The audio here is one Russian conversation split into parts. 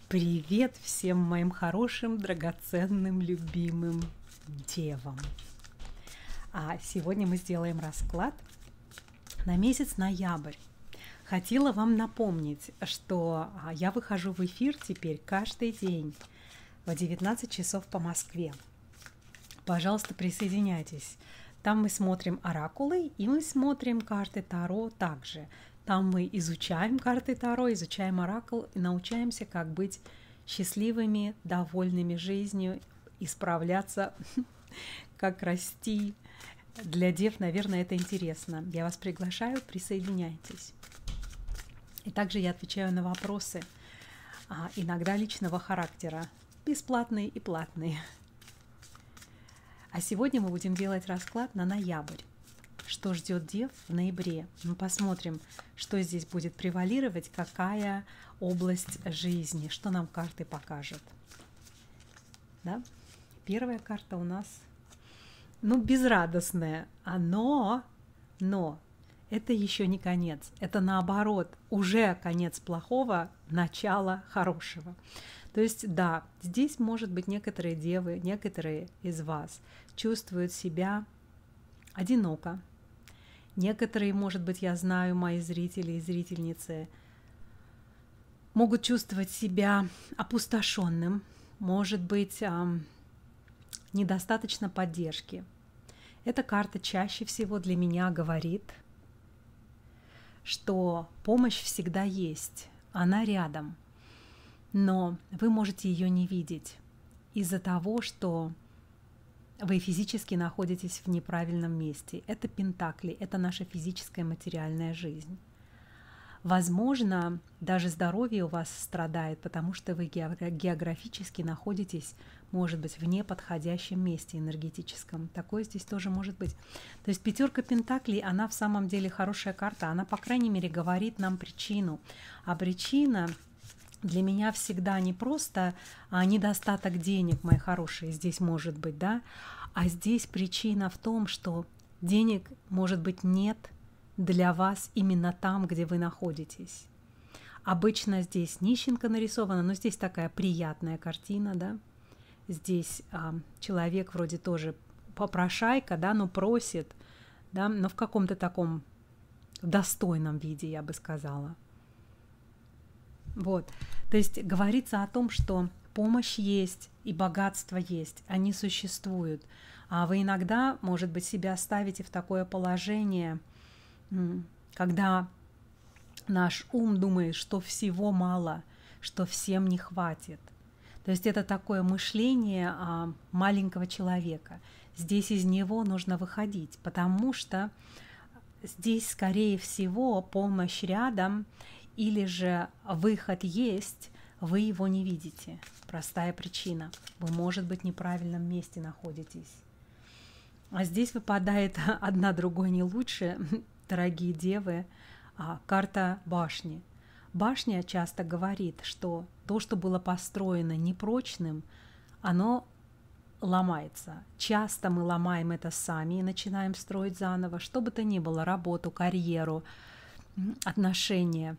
Привет всем моим хорошим, драгоценным, любимым девам! Сегодня мы сделаем расклад на месяц ноябрь. Хотела вам напомнить, что я выхожу в эфир теперь каждый день в 19 часов по Москве. Пожалуйста, присоединяйтесь. Там мы смотрим оракулы и мы смотрим карты Таро также. Там мы изучаем карты Таро, изучаем оракул и научаемся, как быть счастливыми, довольными жизнью, исправляться, как расти. Для дев, наверное, это интересно. Я вас приглашаю, присоединяйтесь. И также я отвечаю на вопросы, иногда личного характера, бесплатные и платные. А сегодня мы будем делать расклад на ноябрь. Что ждет дев в ноябре? Мы посмотрим, что здесь будет превалировать, какая область жизни, что нам карты покажут. Да? Первая карта у нас, безрадостная, но это еще не конец. Это наоборот, уже конец плохого, начало хорошего. То есть, да, здесь, может быть, некоторые девы, некоторые из вас чувствуют себя одиноко. Некоторые, может быть, я знаю, мои зрители и зрительницы, могут чувствовать себя опустошенным, может быть, недостаточно поддержки. Эта карта чаще всего для меня говорит, что помощь всегда есть, она рядом, но вы можете ее не видеть из-за того, что вы физически находитесь в неправильном месте. Это пентакли, это наша физическая материальная жизнь. Возможно, даже здоровье у вас страдает, потому что вы географически находитесь, может быть, в неподходящем месте энергетическом. Такое здесь тоже может быть. То есть пятерка пентаклей, она в самом деле хорошая карта. Она, по крайней мере, говорит нам причину. А причина для меня всегда не просто недостаток денег, мои хорошие, здесь может быть, да, а здесь причина в том, что денег, может быть, нет для вас именно там, где вы находитесь. Обычно здесь нищенка нарисована, но здесь такая приятная картина, да. Здесь человек вроде тоже попрошайка, да, но просит, да, но в каком-то таком достойном виде, я бы сказала. Вот, то есть говорится о том, что помощь есть и богатство есть, они существуют. А вы иногда, может быть, себя ставите в такое положение, когда наш ум думает, что всего мало, что всем не хватит. То есть это такое мышление маленького человека. Здесь из него нужно выходить, потому что здесь, скорее всего, помощь рядом, или же выход есть, вы его не видите. Простая причина. Вы, может быть, в неправильном месте находитесь. А здесь выпадает одна другой не лучше, дорогие девы, карта башни. Башня часто говорит, что то, что было построено непрочным, оно ломается. Часто мы ломаем это сами и начинаем строить заново, что бы то ни было, работу, карьеру, отношения.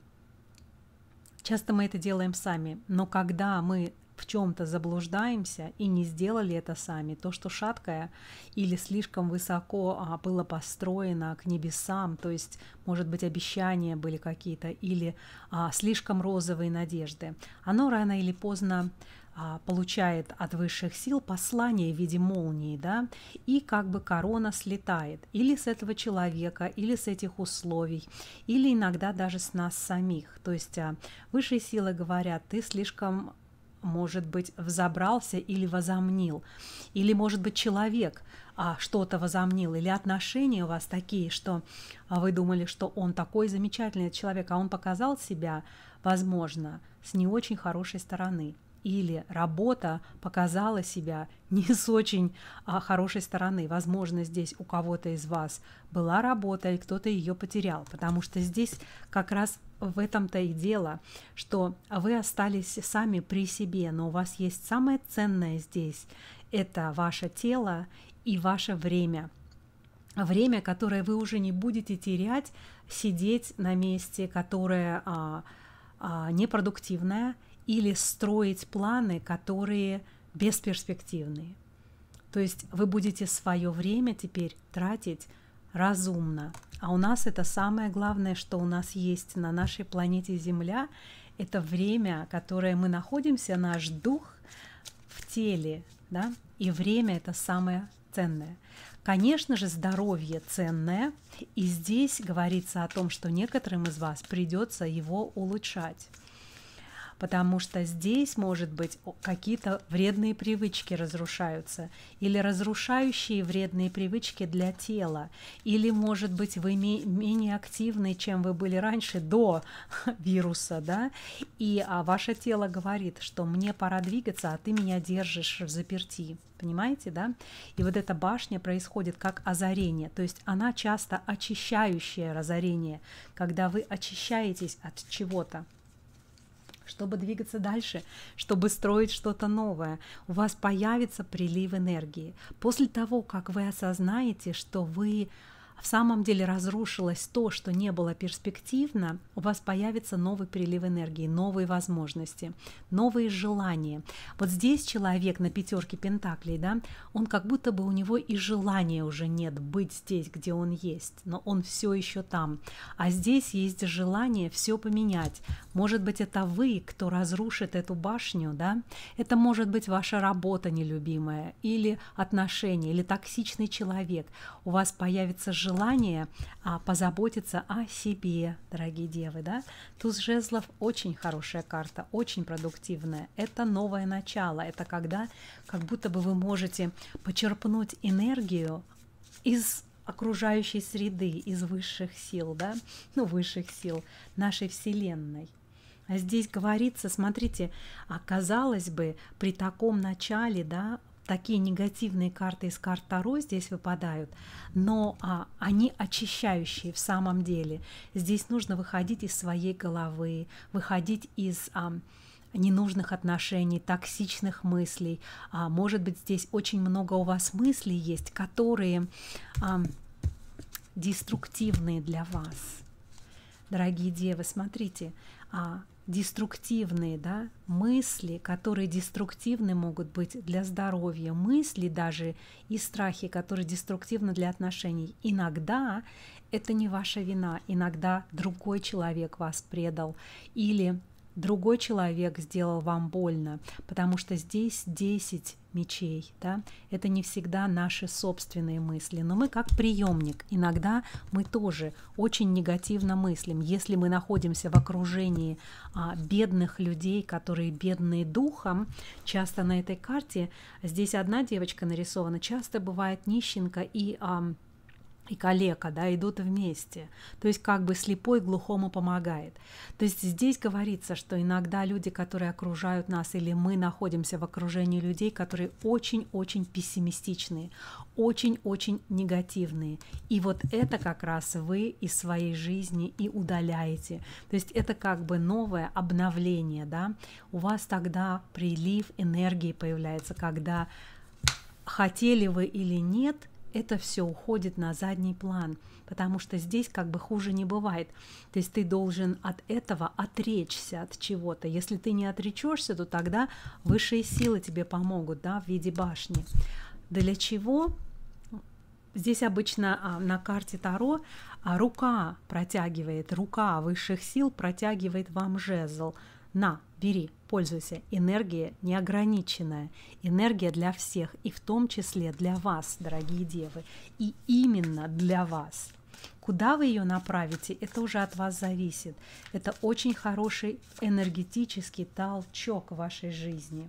Часто мы это делаем сами, но когда мы в чем-то заблуждаемся и не сделали это сами, то, что шаткое или слишком высоко было построено к небесам, то есть, может быть, обещания были какие-то или слишком розовые надежды, оно рано или поздно получает от высших сил послание в виде молнии, да, и как бы корона слетает или с этого человека, или с этих условий, или иногда даже с нас самих. То есть высшие силы говорят, ты слишком, может быть, взобрался или возомнил, или, может быть, человек что-то возомнил, или отношения у вас такие, что вы думали, что он такой замечательный человек, а он показал себя, возможно, с не очень хорошей стороны. Или работа показала себя не с очень хорошей стороны. Возможно, здесь у кого-то из вас была работа, и кто-то ее потерял. Потому что здесь как раз в этом-то и дело, что вы остались сами при себе, но у вас есть самое ценное здесь – это ваше тело и ваше время. Время, которое вы уже не будете терять, сидеть на месте, которое непродуктивное, или строить планы, которые бесперспективные. То есть вы будете свое время теперь тратить разумно. А у нас это самое главное, что у нас есть на нашей планете Земля, это время, которое мы находимся, наш дух в теле, да, и время это самое ценное. Конечно же, здоровье ценное, и здесь говорится о том, что некоторым из вас придется его улучшать. Потому что здесь, может быть, какие-то вредные привычки разрушаются, или разрушающие вредные привычки для тела, или, может быть, вы менее активны, чем вы были раньше, до вируса, да, и ваше тело говорит, что мне пора двигаться, а ты меня держишь в заперти. Понимаете, да? И вот эта башня происходит как озарение, то есть она часто очищающее озарение, когда вы очищаетесь от чего-то, чтобы двигаться дальше, чтобы строить что-то новое. У вас появится прилив энергии. После того, как вы осознаете, что вы в самом деле разрушилось то, что не было перспективно, у вас появится новый прилив энергии, новые возможности, новые желания. Вот здесь человек на 5 пентаклей, да, он как будто бы у него и желания уже нет быть здесь, где он есть, но он все еще там. А здесь есть желание все поменять. Может быть, это вы, кто разрушит эту башню, да? Это может быть ваша работа нелюбимая, или отношения, или токсичный человек. У вас появится желание позаботиться о себе, дорогие девы, да? Туз жезлов очень хорошая карта, очень продуктивная. Это новое начало, это когда как будто бы вы можете почерпнуть энергию из окружающей среды, из высших сил, да? Ну, высших сил нашей Вселенной. А здесь говорится, смотрите, казалось бы, при таком начале, да, такие негативные карты из карт Таро здесь выпадают, но они очищающие в самом деле. Здесь нужно выходить из своей головы, выходить из ненужных отношений, токсичных мыслей. Может быть, здесь очень много у вас мыслей есть, которые деструктивные для вас. Дорогие девы, смотрите, деструктивные, да, мысли, которые деструктивны могут быть для здоровья, мысли даже и страхи, которые деструктивны для отношений. Иногда это не ваша вина, иногда другой человек вас предал или другой человек сделал вам больно, потому что здесь 10 мечей, да? Это не всегда наши собственные мысли, но мы как приемник, иногда мы тоже очень негативно мыслим. Если мы находимся в окружении бедных людей, которые бедные духом, часто на этой карте, здесь одна девочка нарисована, часто бывает нищенка и калека, да, идут вместе. То есть как бы слепой глухому помогает. То есть здесь говорится, что иногда люди, которые окружают нас, или мы находимся в окружении людей, которые очень-очень пессимистичные, очень-очень негативные. И вот это как раз вы из своей жизни и удаляете. То есть это как бы новое обновление, да. У вас тогда прилив энергии появляется, когда хотели вы или нет, это все уходит на задний план, потому что здесь как бы хуже не бывает. То есть ты должен от этого отречься от чего-то. Если ты не отречешься, то тогда высшие силы тебе помогут, да, в виде башни. Для чего? Здесь обычно на карте Таро рука протягивает, рука высших сил протягивает вам жезл. На, бери, пользуйся. Энергия неограниченная, энергия для всех, и в том числе для вас, дорогие девы, и именно для вас. Куда вы ее направите, это уже от вас зависит. Это очень хороший энергетический толчок в вашей жизни.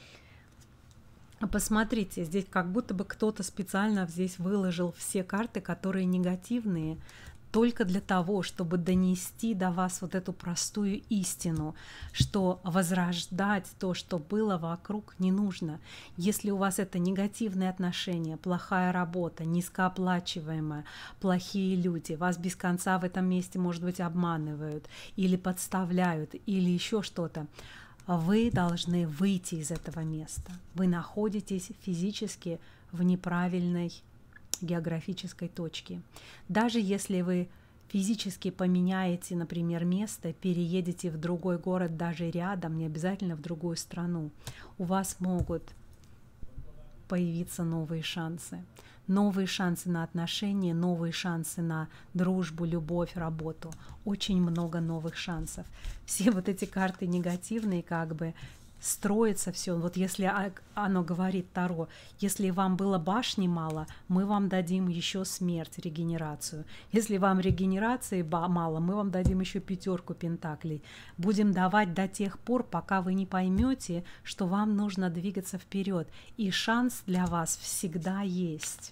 Посмотрите, здесь как будто бы кто-то специально здесь выложил все карты, которые негативные, только для того, чтобы донести до вас вот эту простую истину, что возрождать то, что было вокруг, не нужно. Если у вас это негативные отношения, плохая работа, низкооплачиваемая, плохие люди, вас без конца в этом месте, может быть, обманывают или подставляют, или еще что-то, вы должны выйти из этого места. Вы находитесь физически в неправильной географической точки. Даже если вы физически поменяете, например, место, переедете в другой город, даже рядом, не обязательно в другую страну, у вас могут появиться новые шансы. Новые шансы на отношения, новые шансы на дружбу, любовь, работу. Очень много новых шансов. Все вот эти карты негативные, как бы строится все. Вот если оно говорит Таро, если вам было башни мало, мы вам дадим еще смерть, регенерацию. Если вам регенерации мало, мы вам дадим еще 5 пентаклей. Будем давать до тех пор, пока вы не поймете, что вам нужно двигаться вперед. И шанс для вас всегда есть.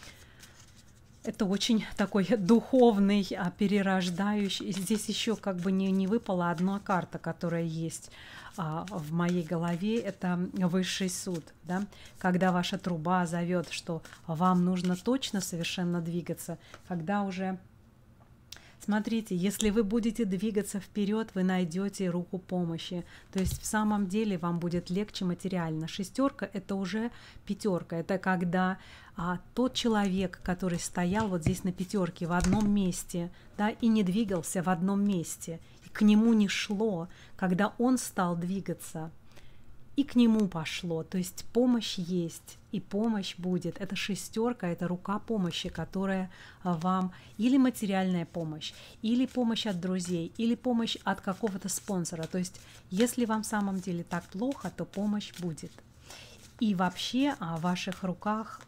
Это очень такой духовный, перерождающий. Здесь еще как бы не выпала одна карта, которая есть в моей голове. Это высший суд. Да? Когда ваша труба зовет, что вам нужно точно совершенно двигаться, когда уже... Смотрите, если вы будете двигаться вперед, вы найдете руку помощи. То есть в самом деле вам будет легче материально. 6 – это уже 5. Это когда тот человек, который стоял вот здесь на 5 в одном месте, да, и не двигался в одном месте, и к нему не шло, когда он стал двигаться, и к нему пошло. То есть помощь есть, и помощь будет. Это 6 – это рука помощи, которая вам или материальная помощь, или помощь от друзей, или помощь от какого-то спонсора. То есть если вам в самом деле так плохо, то помощь будет. И вообще в ваших руках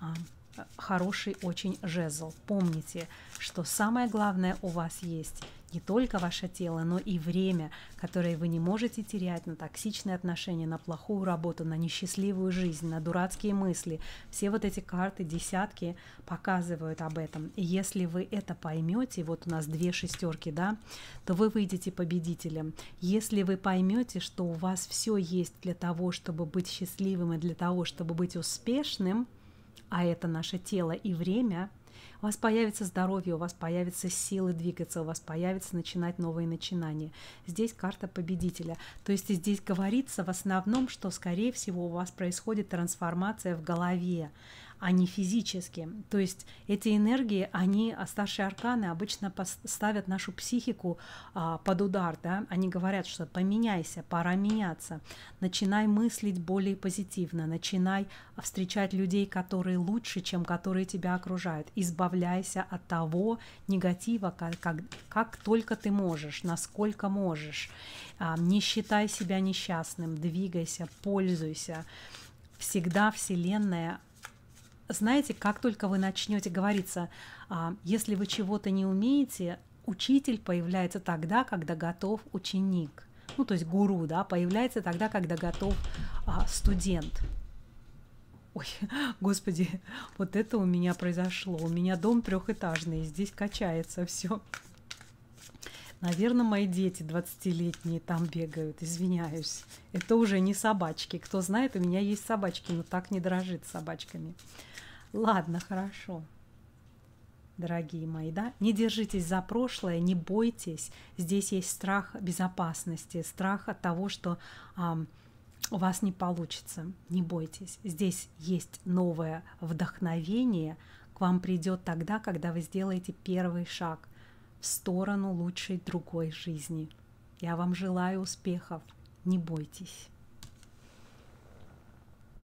хороший очень жезл. Помните, что самое главное у вас есть не только ваше тело, но и время, которое вы не можете терять на токсичные отношения, на плохую работу, на несчастливую жизнь, на дурацкие мысли. Все вот эти карты, десятки показывают об этом. И если вы это поймете, вот у нас 2 шестерки, да, то вы выйдете победителем. Если вы поймете, что у вас все есть для того, чтобы быть счастливым и для того, чтобы быть успешным, а это наше тело и время, у вас появится здоровье, у вас появятся силы двигаться, у вас появится начинать новые начинания. Здесь карта победителя. То есть здесь говорится в основном, что, скорее всего, у вас происходит трансформация в голове, а не физически. То есть эти энергии, старшие арканы обычно ставят нашу психику под удар. Да? Они говорят, что поменяйся, пора меняться. Начинай мыслить более позитивно, начинай встречать людей, которые лучше, чем которые тебя окружают. Избавляйся от того негатива, как только ты можешь, насколько можешь. Не считай себя несчастным, двигайся, пользуйся. Всегда Вселенная... Знаете, как только вы начнете говориться, если вы чего-то не умеете, учитель появляется тогда, когда готов ученик. Ну, то есть гуру, да, появляется тогда, когда готов студент. Ой, господи, вот это у меня произошло. У меня дом 3-этажный, здесь качается все. Наверное, мои дети 20-летние там бегают, извиняюсь. Это уже не собачки. Кто знает, у меня есть собачки, но так не дрожит с собачками. Ладно, хорошо, дорогие мои, да? Не держитесь за прошлое, не бойтесь. Здесь есть страх безопасности, страх от того, что у вас не получится. Не бойтесь. Здесь есть новое вдохновение. К вам придет тогда, когда вы сделаете первый шаг в сторону лучшей другой жизни. Я вам желаю успехов. Не бойтесь.